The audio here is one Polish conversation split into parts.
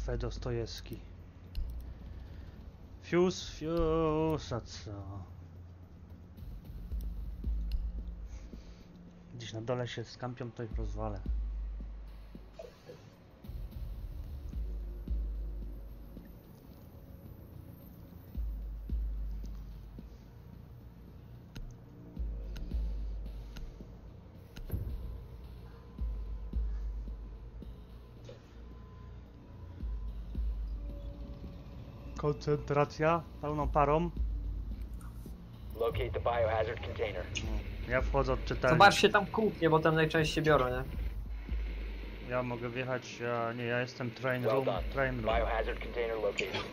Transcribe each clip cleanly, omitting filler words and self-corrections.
Kafe Dostojewski. Fuse, a co? Gdzieś na dole się skampią, to ich rozwalę. Koncentracja pełną parą. Locate the biohazard container. Ja wchodzę od czytelni. Zobaczcie tam kuchnię, bo tam najczęściej biorą, nie? Ja mogę wjechać, ja jestem train Well room. done. Train room. Biohazard container located.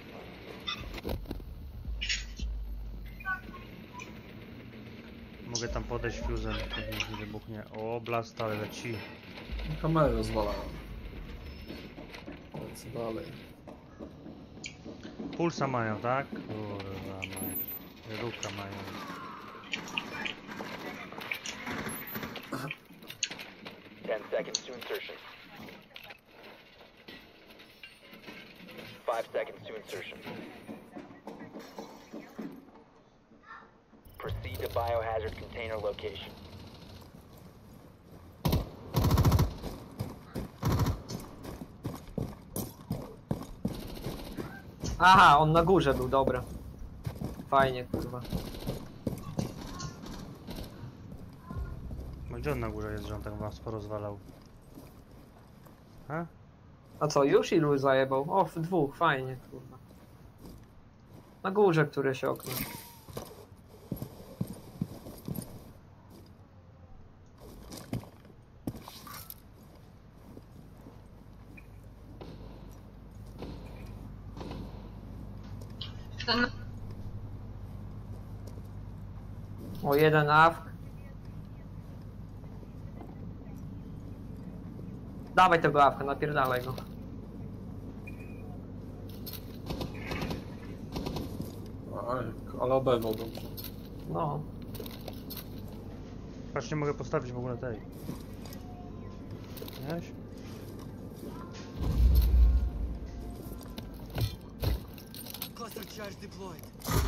Mogę tam podejść fuzem, to nic nie wybuchnie. O, blast, ale leci. Kamerę rozwalają. Co dalej? Pulsa mają, tak? Kurwa mać. Ruka mają. Ten seconds to insertion. 5 seconds to insertion. Proceed to biohazard container location. Aha, on na górze był, dobra. Fajnie, kurwa. No gdzie on na górze jest, że on tak was porozwalał? Ha? A co, już ilu zajebał? O, w dwóch, fajnie, kurwa. Na górze któreś okno. O, jeden awk. Dawaj tego awka, napierdalaj go. Ale oberwał dobrze. No. Patrz, nie mogę postawić w ogóle tej. Wiesz? Cluster charge deployed.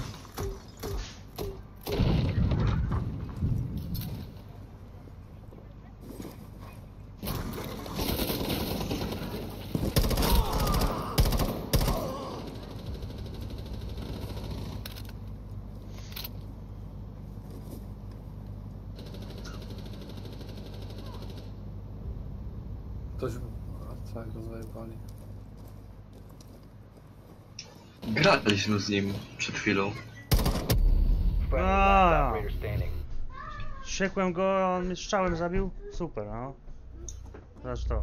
Ktoś... A co, go zajebali. Graliśmy z nim przed chwilą. Friendly last Ah. operator standing. Siekłem go, a on mnie strzałem zabił? Super, no. Zobacz to.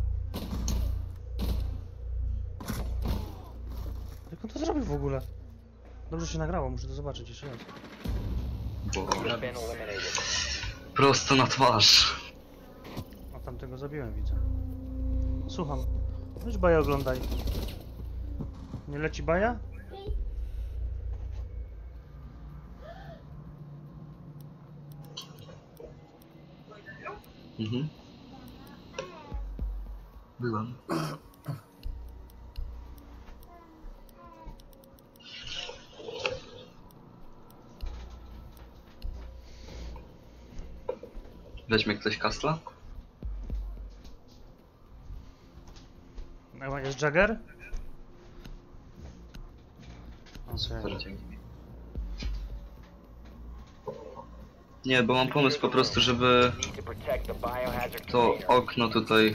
Jak on to zrobił w ogóle? Dobrze się nagrało, muszę to zobaczyć jeszcze raz. Bo Been eliminated. prosto na twarz. A tamtego zabiłem, widzę. Słucham. Weź baja oglądaj. Nie leci baja? Mhm. Byłem. Weźmie ktoś kasla? Jest Jagger? Super, Okej. dzięki. Nie, bo mam pomysł po prostu, żeby Need to protect the biohazard to container. okno tutaj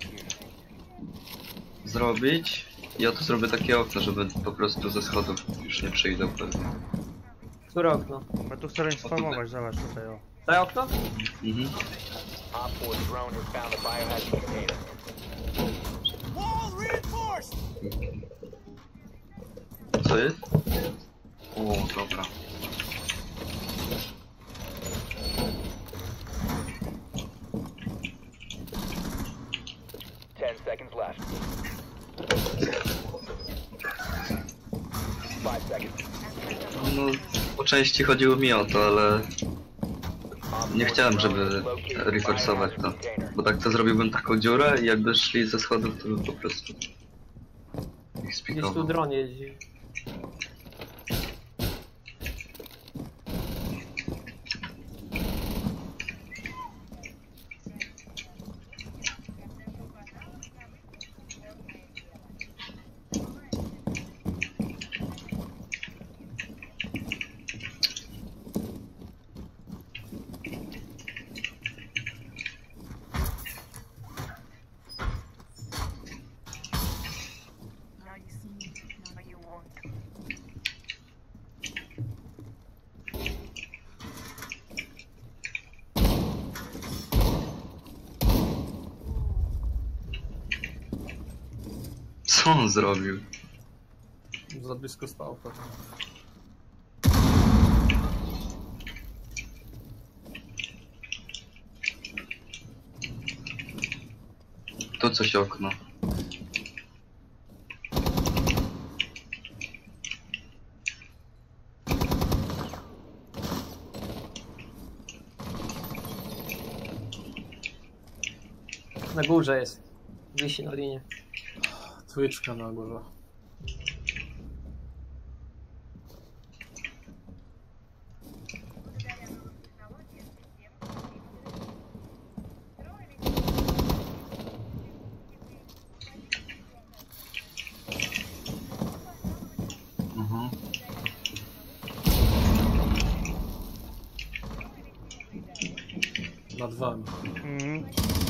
zrobić. Ja tu zrobię takie okno, żeby po prostu ze schodów już nie przyjdą pewnie. Które okno? Bo tu chcę informować, zobacz tutaj o. Daj okno? Mhm. Op 4 drone has found the biohazard container. Wall reinforced! Co jest? O, dobra. Seconds left. 5 seconds. No, po części chodziło mi o to, ale nie chciałem, żeby reforsować to. Bo tak to zrobiłbym taką dziurę i jakby szli ze schodów, to by po prostu ich Gdzieś tu spikował. dron jeździ. Now you see me, now you won't. Co on zrobił? Za blisko stał pewnie. To coś okno. Na górze jest. Wisi na linie. Twitchka na górze. Mhm. Nad wami. Mhm.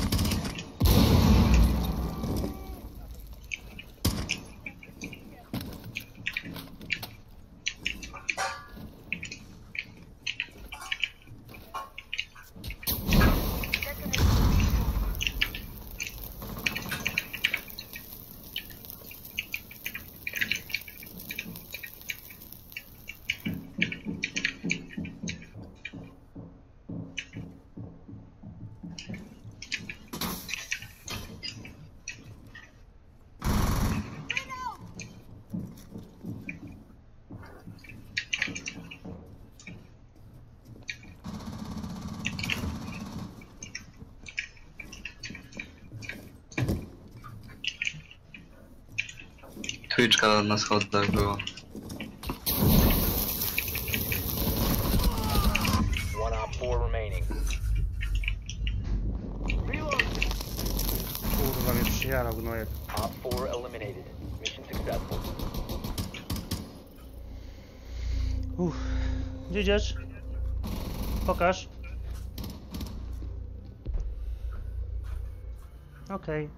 Twitchka na schodach była. One op 4 remaining. Kurwa mnie przyjarał gnojek. Op 4 eliminated. Mission successful. Gdzie idziesz? Pokaż. Okej.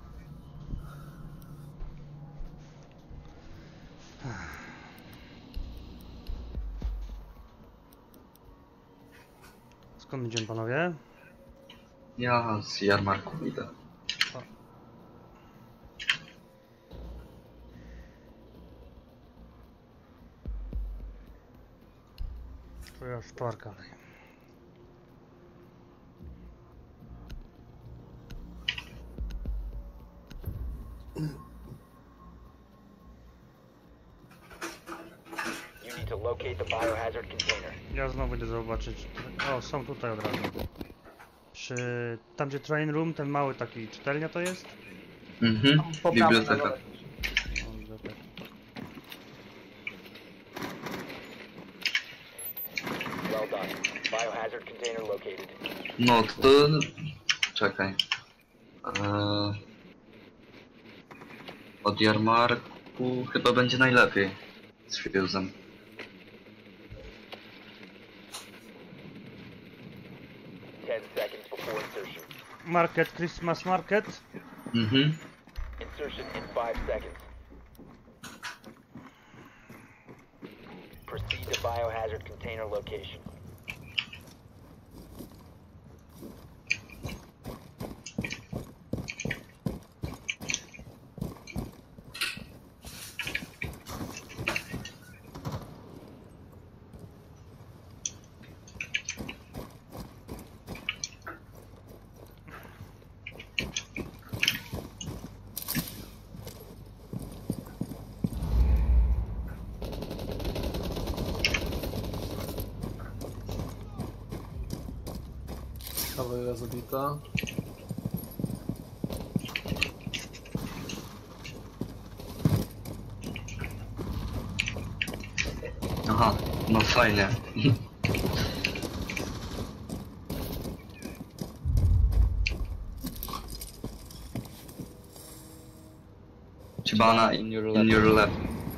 Skąd idziemy, panowie? Ja z jarmarku idę. Twoja szparka. You need to locate the biohazard container. Ja znowu idę zobaczyć. O, są tutaj od razu. Tam gdzie train room, ten mały taki, czytelnia to jest? Mhm. Po prawej na Biblioteka. dole. O, biblioteka. Well done. Biohazard container located. No to... Czekaj. Od jarmarku chyba będzie najlepiej z Fuzem. 10 seconds before insertion. Market, Christmas market. Mhm. Insertion in 5 seconds. Proceed to biohazard container location. Kawałek zabita. Aha, no fajnie. Chibana in your left.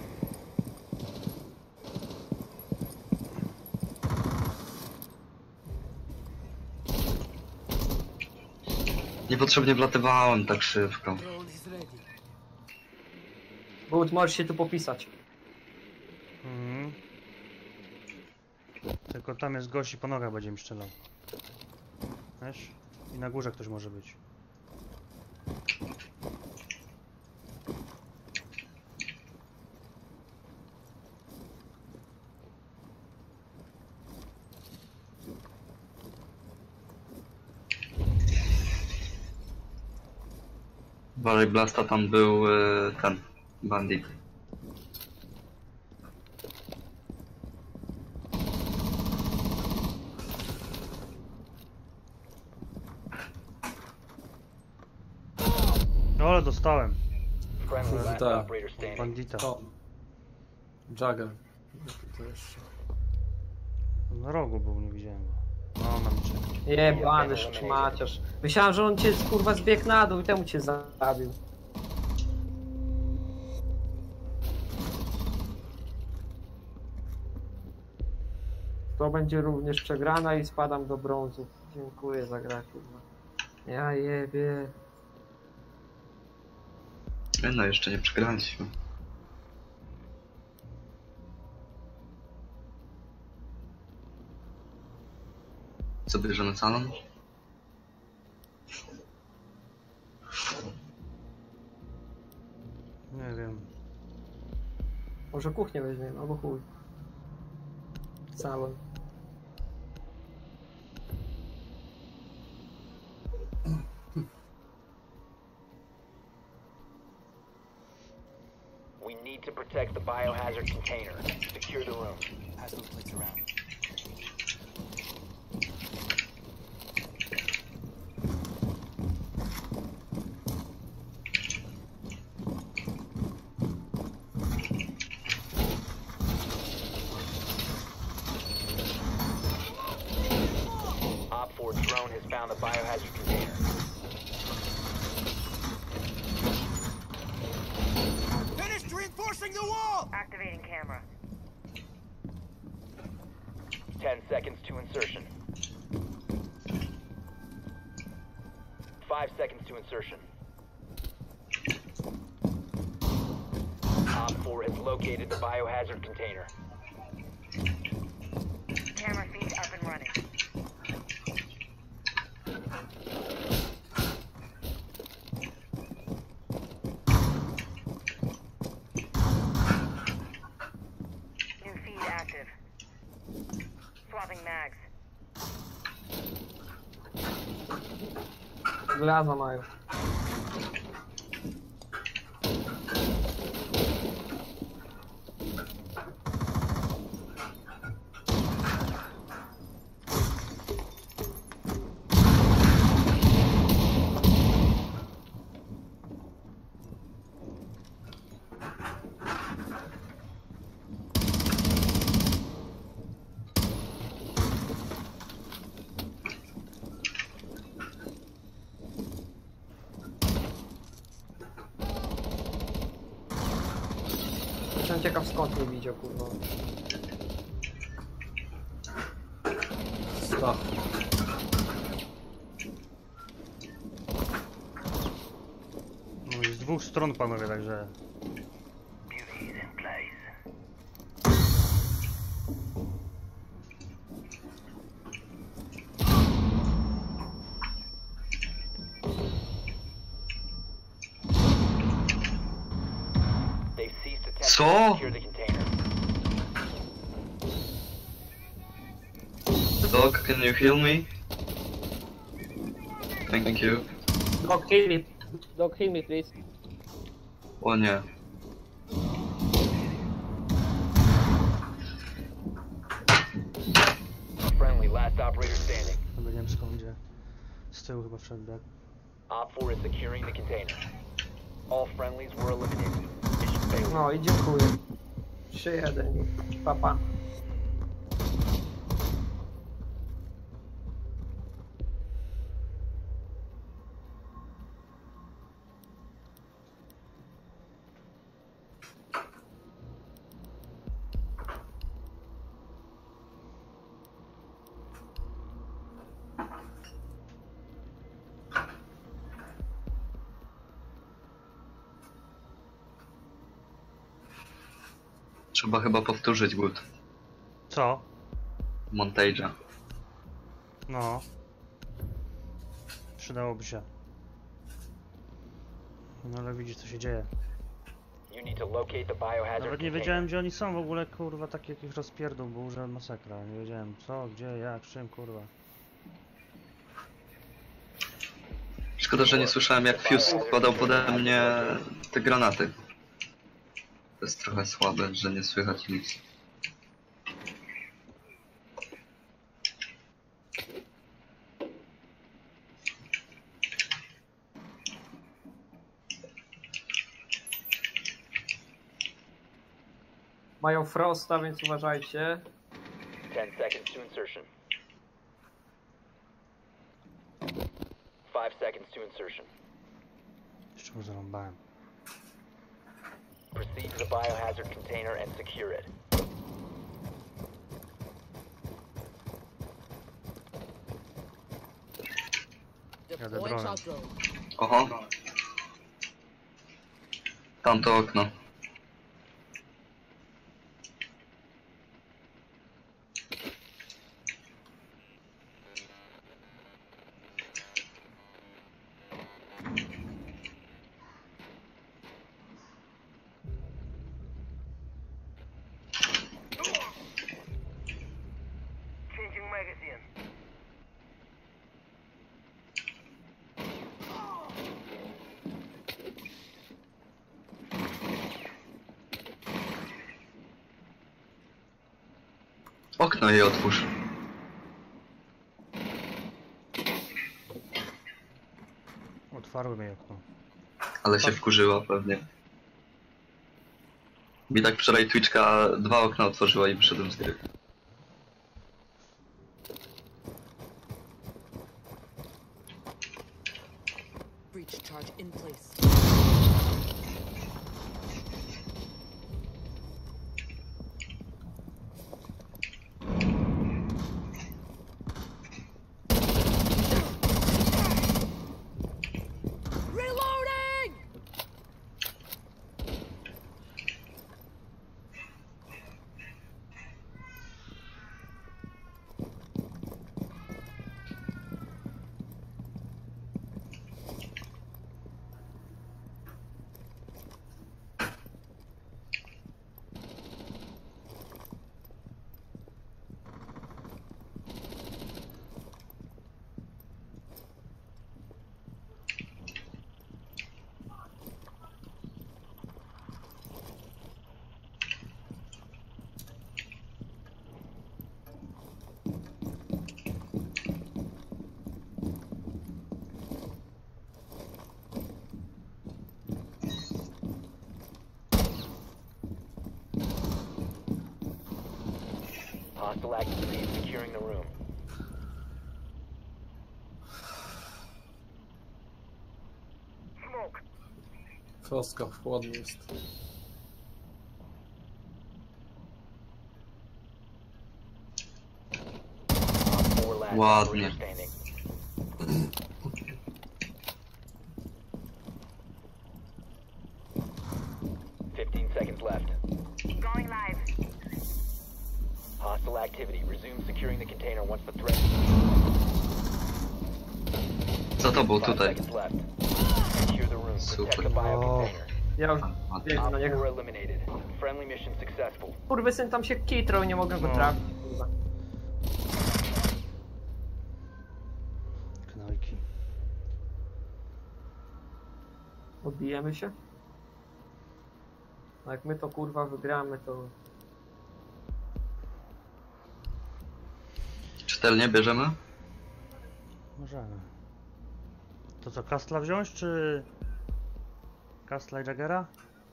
Niepotrzebnie wlatywałem tak szybko. Drone is ready. Good, możesz się tu popisać. Mhm. Tylko tam jest gość i po nogach będzie mi strzelał. Wiesz? I na górze ktoś może być. Barry Blasta tam był ten bandit. No ale dostałem. Friendly last Tak. operator standing. Bandita. O. Jagger. To jeszcze. Na rogu był, nie widziałem go. No, na mnie czeka. Jebany szmaciarz. Myślałem, że on cię kurwa zbiegł na dół i temu cię zabił. To będzie również przegrana i spadam do brązu. Dziękuję za grę, kurwa. Ja jebie. No jeszcze nie przegraliśmy. Co bierzemy salon? Nie wiem. Może kuchnię weźmiemy, albo chuj. Salon. We need to protect the biohazard container. Secure the room. Pass those plates around. Op 4 drone has found the biohazard container. Finished reinforcing the wall! Activating camera. 10 seconds to insertion. 5 seconds to insertion. Op 4 has located the biohazard container. Camera feed up and running. New feed active. Swapping mags. Glaza mają. Jestem ciekaw skąd mnie widział, kurwa. Stach. No i z dwóch stron panowie, także... They've ceased attempting Co? to secure the container. Dog, can you heal me? Thank you. Dog, heal me. Dog, heal me, please. O nie. Friendly last operator standing. Chyba nie wiem skąd gdzie. Z tyłu chyba wszedł, tak? Op 4 is securing the container. All friendlies were eliminated. Mission failed. No i dziękuję. 3-1. Pa, pa. Trzeba chyba powtórzyć głód Co? Montage'a. No. Przydałoby się. No ale widzisz co się dzieje. You need to locate the biohazard Nawet nie container. wiedziałem gdzie oni są w ogóle, kurwa, taki jakiś rozpierdół był, że masakra. Nie wiedziałem co, gdzie, jak, czym, kurwa. Szkoda, że nie słyszałem jak Fuse składał pode mnie te granaty. To jest trochę słabe, że nie słychać nic. Mają Frosta, więc uważajcie. 10 seconds to insertion. 5 seconds to insertion. Jeszcze go zarąbałem. Proceed to the biohazard container and secure it. Jadę dronem. Oho. Tamto okno. Changing magazine. Okno jej otwórz. Otwarły mi okno. Ale się wkurzyła pewnie. Mi tak wczoraj Twitchka 2 okna otworzyła i wyszedłem z gry. Breach charge in place. Reloading! Hostile activity is securing the room. Smoke. Frostka chłodny jest. Op 4 last Ładnie. operator standing. Seconds left. Going live. Hostile activity. Resume securing the container once the threat. Za tobą 5 tutaj. seconds left. Secure the room. Protect Super. the bio container. Ja już biegnę Op na 4 niego. eliminated. Friendly mission successful. Kurwysyn tam się kitrał, nie mogę go No. trafić. Kurwa. Knajki. Odbijemy się? No jak my to kurwa wygramy, to... Czytelnie bierzemy? Możemy. To co, Kastla wziąć, czy... Kastla i Jaggera?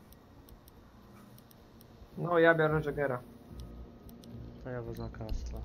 No ja biorę Jaggera. To ja wezmę Kastla.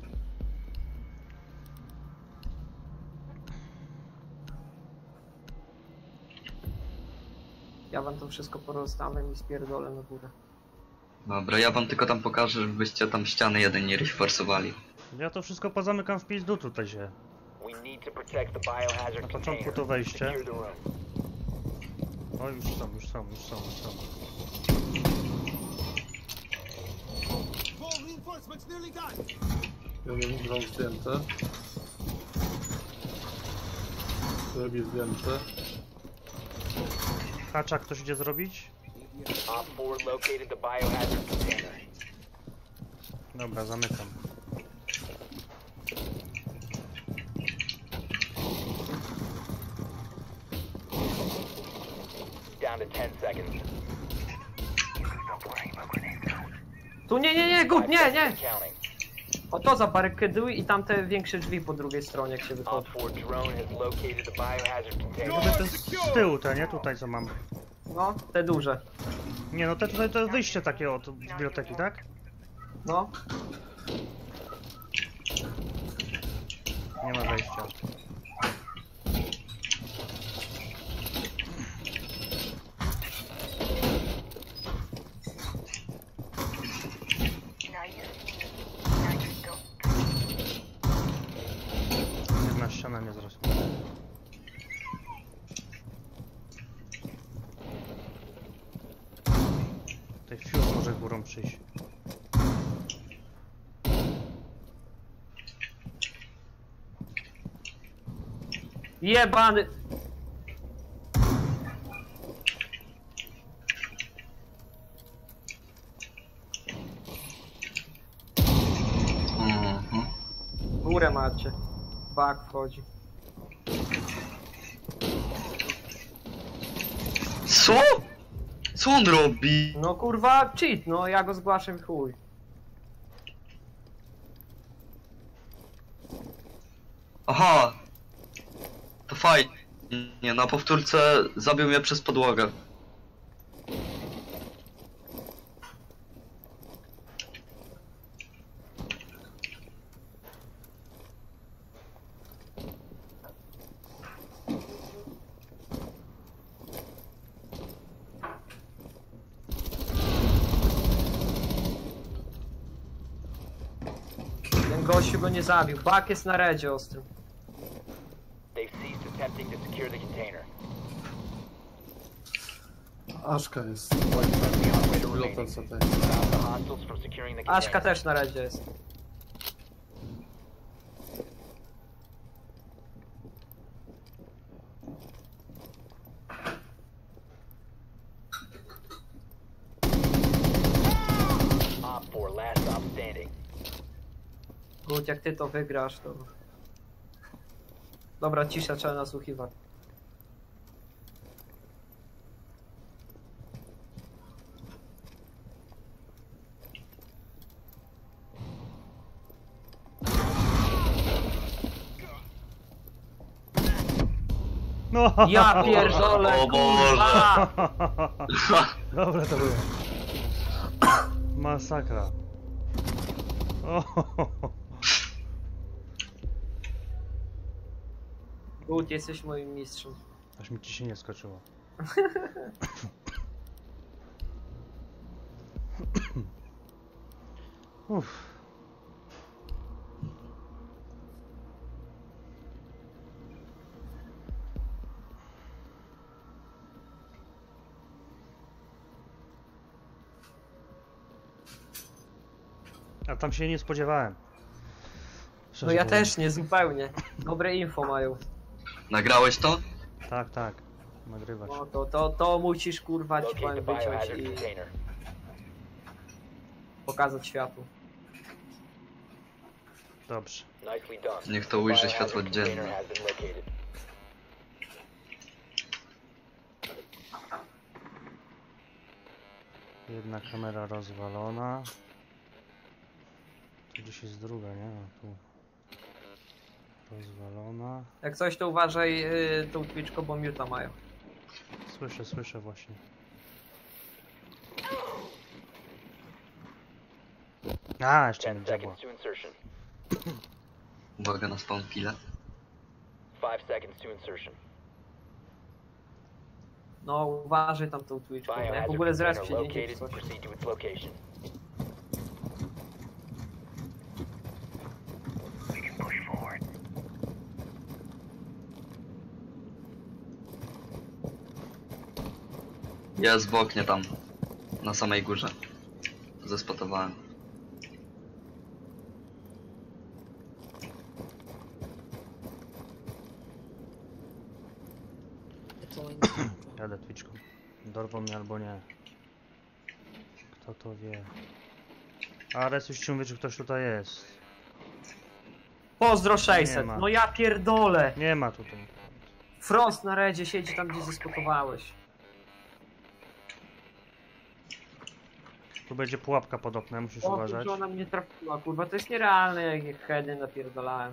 Ja wam to wszystko porozstawiam i spierdolę na górę. Dobra, ja wam tylko tam pokażę, żebyście tam ściany jeden nie reinforcowali. Ja to wszystko pozamykam w pizdu tutaj się. We need to protect the biohazard Na początku container. to wejście. Secure the room. O, już są. Reinforcements nearly done. Jeden drone zdjęty. Drugi zdjęty. Hacza ktoś idzie zrobić? Op 4 located the biohazard container. Dobra, zamykam. Down to 10 seconds. Tu nie, gut, 5 nie! seconds counting. O to zabarykaduj i tamte większe drzwi po drugiej stronie, jak się Op wychodzi. 4 drone has located the biohazard container. Mówię, to jest z tyłu te, nie? Tutaj co mam. No, te duże. Nie no, te tutaj to jest wyjście takie od biblioteki, tak? No. Nie ma wejścia. Jedna ściana nie zrośnie. Tutaj fiut może górą przyjść. Jebany! Mhm. Górę macie. Bak wchodzi. Co? Co on robi? No kurwa, cheat, no ja go zgłaszam w chuj. Aha. To fajnie. Nie, na powtórce zabił mnie przez podłogę. Ten gościu go nie zabił. Bak jest na redzie ostrym. They've ceased attempting to secure the container. Aszka jest. Friendly operator remaining. Pilota tutaj. Stop the hostiles from securing the Aszka container. też na redzie jest. Op 4 last stop standing. Gut, jak ty to wygrasz, to... Dobra, cisza, trzeba nasłuchiwać. No! Ja pierdolę, O Boże. kurwa! Dobre to było. Masakra. O, Gut, jesteś moim mistrzem. aż mi ciśnienie skoczyło. Uff. A tam się nie spodziewałem. No Szczerze ja mówiąc. też nie, zupełnie. Dobre info mają. Nagrałeś to? Tak, tak. Nagrywać. No to musisz kurwa ci Locate powiem the wyciąć biohazard i container. pokazać światu. Dobrze. Nicely done. Niech to ujrzy Biohazard światło container dzienne. has been located. Jedna kamera rozwalona. Tu gdzieś jest druga, nie? A tu. Rozwalona. Jak coś to uważaj tą Twitchką, bo miuta mają. Słyszę właśnie. A, jeszcze 10 mi dziabła. seconds to insertion. Uwaga na spawn killa. 5 seconds to insertion. No uważaj tam tą Twitchką. Jak w Biohazard ogóle zresp container się nie idzie czy located. coś. Proceed to its location. Jest w oknie tam. Na samej górze. Zespotowałem. Jadę Twitchką. Dorwą mnie albo nie. Kto to wie? A res już ci mówię, czy ktoś tutaj jest. Pozdro 600. Nie ma. No ja pierdolę. Nie ma tutaj. Frost na redzie siedzi tam, gdzie zespotowałeś. Tu będzie pułapka pod oknem, musisz O, uważać. tu ona mnie trafiła, kurwa, to jest nierealne, jak heady napierdalałem.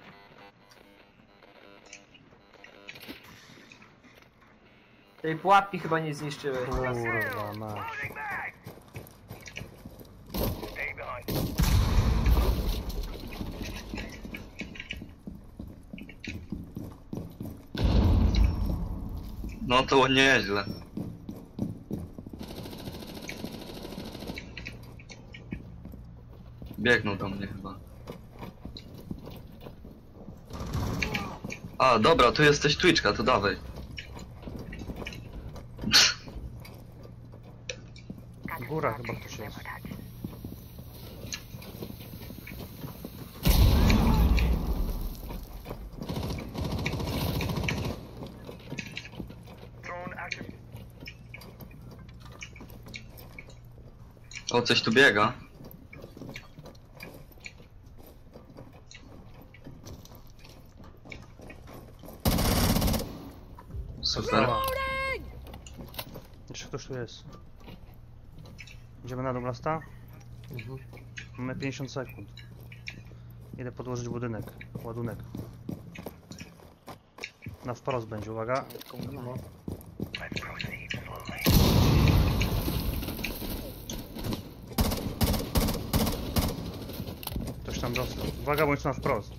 Tej pułapki chyba nie zniszczyły. Kurwa, mać. Stay behind. No to nieźle. Biegną do mnie chyba. A, dobra, tu jesteś Twitchka, to dawaj. Góra chyba ktoś jest. O, coś tu biega. Super. Jeszcze ktoś tu jest. Idziemy na dół lasta? Mhm. Mamy 50 sekund. Idę podłożyć budynek. Ładunek. Na wprost będzie, uwaga. Ktoś tam dostał. Uwaga, bądź na wprost.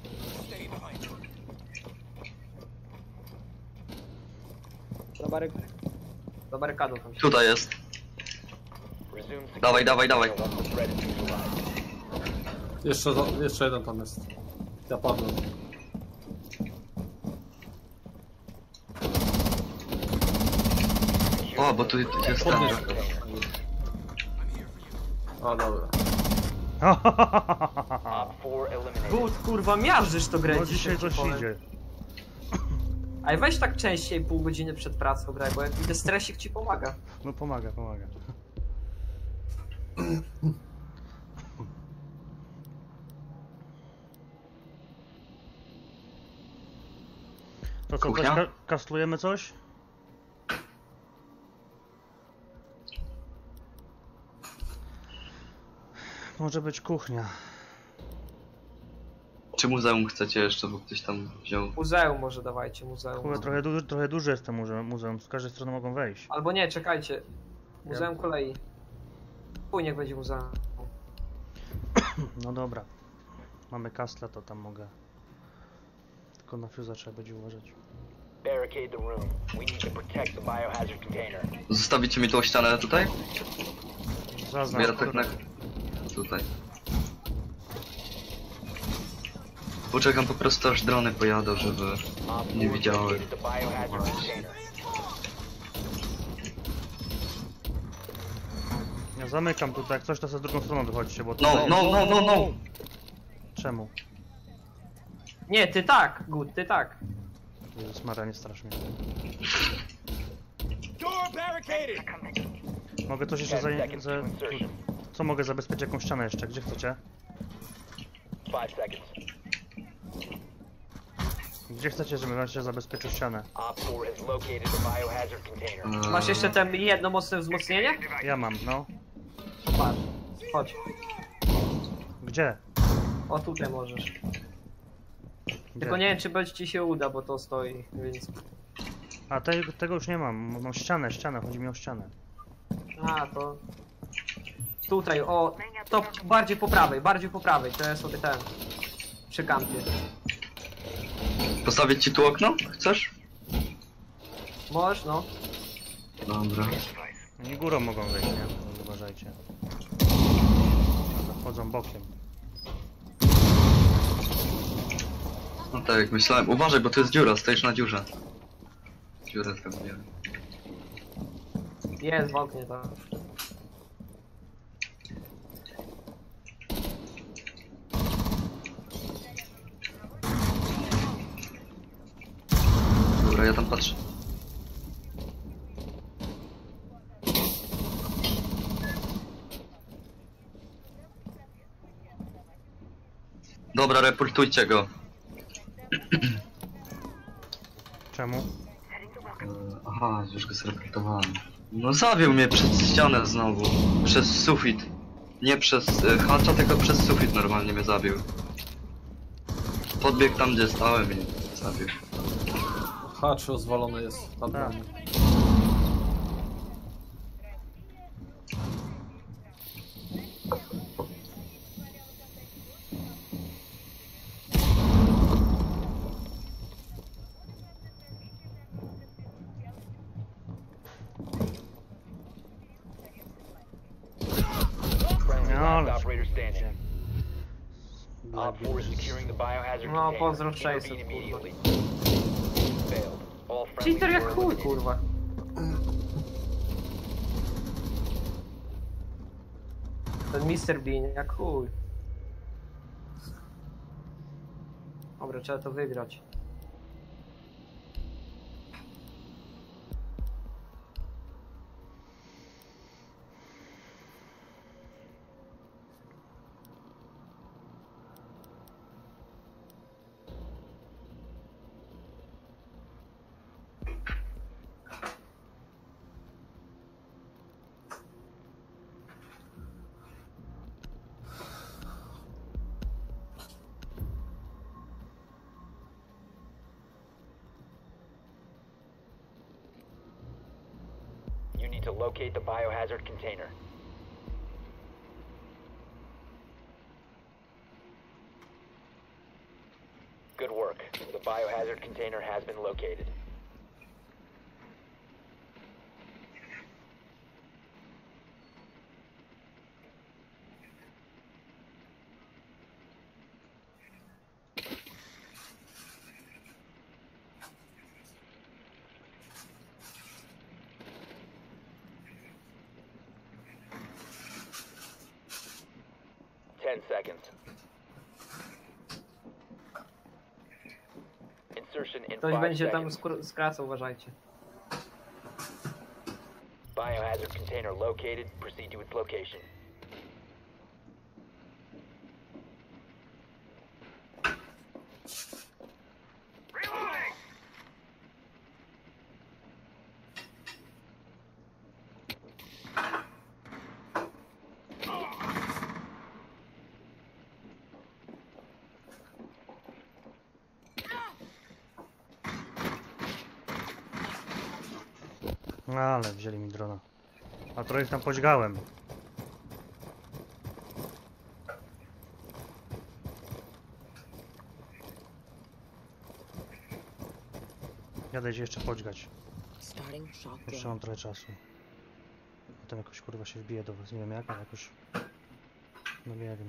Do barykaду tam. Tutaj jest. Resume security Dawaj, dawaj, dawaj. once the threat is neutralized. Jeszcze jeden tam jest. Ja padłem. O, bo tu jest ten. Podnieś. Container. A, dobra. Op 4 eliminated. But, kurwa, miażdżysz to grę No dzisiaj coś idzie. A weź tak częściej, pół godziny przed pracą graj, bo jak widzę stresik ci pomaga. No pomaga, pomaga. To co, Kuchnia? też kastlujemy coś? Może być kuchnia. Czy muzeum chcecie jeszcze, bo ktoś tam wziął? Muzeum może dawajcie, muzeum. Kurde, trochę duży jest ten muzeum, z każdej strony mogą wejść. Albo nie, czekajcie. Muzeum kolei. Pój, niech będzie muzeum. No dobra. Mamy kastla, to tam mogę. Tylko na fuse'a trzeba będzie uważać. Barricade the room. We need to protect the biohazard container. Zostawicie mi tą ścianę tutaj? Zaznacz, Ja tak na... która- Tutaj. Poczekam po prostu aż drony pojadą, żeby Op 4 nie widziały. located the biohazard container. Ja zamykam tutaj, jak coś to z drugą stroną wychodźcie, bo to... No. Czemu? Nie, ty tak, Good, ty tak. Jezus Maria, nie strasz mnie. Door barricaded! Mogę coś jeszcze 10 seconds to insertion. Co mogę zabezpieczyć? Jakąś ścianę jeszcze? Gdzie chcecie? 5 seconds. Gdzie chcecie, żebym wam się zabezpieczył ścianę? Op 4 has located the biohazard container. Masz jeszcze ten jedno mocne wzmocnienie? Ja mam, no. Patrz. Chodź. Gdzie? O, tutaj możesz. Gdzie? Tylko nie wiem, czy będzie ci się uda, bo to stoi, więc... A tego już nie mam. Mam ścianę, chodzi mi o ścianę. A, to... Tutaj, o... To bardziej po prawej, to ja sobie ten... Przy kampie. Postawić ci tu okno? Chcesz? Możesz, no. Dobra. Oni górą mogą wejść, nie? Uważajcie. Wchodzą bokiem. No tak jak myślałem. Uważaj, bo to jest dziura, stoisz na dziurze. Dziurę zrobiłem. Jest w oknie, tak. Dobra, ja tam patrzę. Dobra, reportujcie go. Czemu? Aha, już go zreportowałem. No zawiał mnie przez ścianę znowu. Przez sufit. Nie przez hacza, tylko przez sufit normalnie mnie zabił. Podbiegł tam, gdzie stałem i zabił. Hacz rozwalony jest nad Tak. nami. Friendly No, last ale- operator standing. Op 4 is Black securing the biohazard No, container. pozdrow 600, Intervene kurwa. immediately. Failed. All friendly Cheater jak were chuj, eliminated. kurwa. Ten Mr. Bean jak chuj. Dobra, trzeba to wygrać. You need to locate the biohazard container. Good work. The biohazard container has been located. Ten seconds. Insertion in Ktoś 5 będzie tam seconds. skracał, uważajcie. Biohazard container located. Proceed to its location. No ale wzięli mi drona. A trochę ich tam podźgałem. Jadę się jeszcze podźgać. Starting shock Jeszcze drone. mam trochę czasu. Potem jakoś kurwa się wbiję do was. Nie wiem jak, ale jakoś... No biegnę.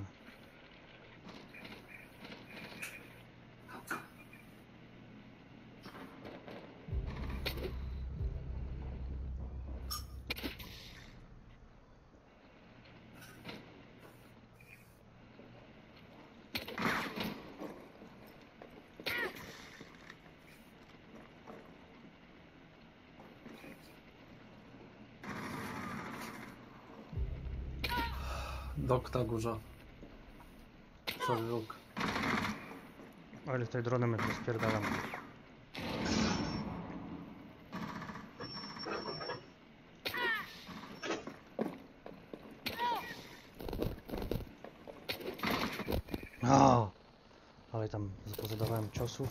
Dok na górze. Cały róg. O ile tutaj dronem jak rozpierdalam. O! Ale tam pozadawałem ciosów.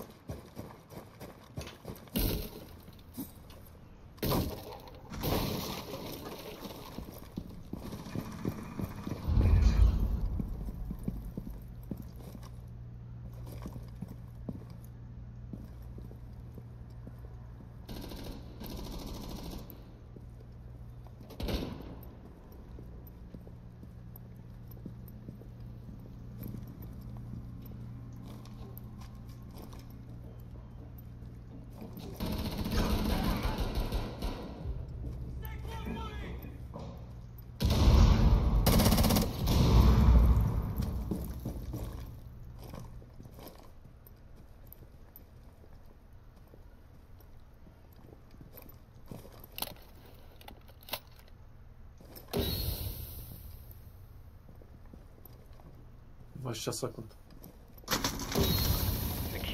Sekund.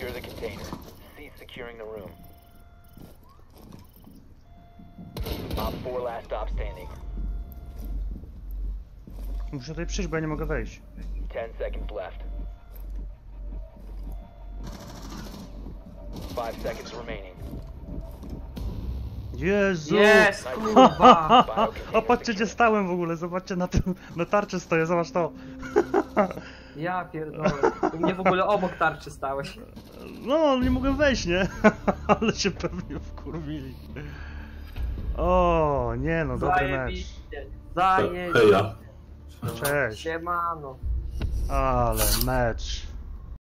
Secure the container. Cease securing the room. Op 4 last stop standing. Muszę tutaj przyjść, bo ja nie mogę wejść. 10 seconds left. 5 seconds remaining. Jezu! Jest, kurwa! O, patrzcie gdzie stałem w ogóle, zobaczcie na tym, na tarczy stoję, zobacz to. Ja pierdolę. U mnie w ogóle obok tarczy stałeś. No, nie mogłem wejść, nie? Ale się pewnie wkurwili. O, nie no, dobry mecz. Zajebiście. Zajebiście. Heja. Cześć. Siemano. Ale mecz.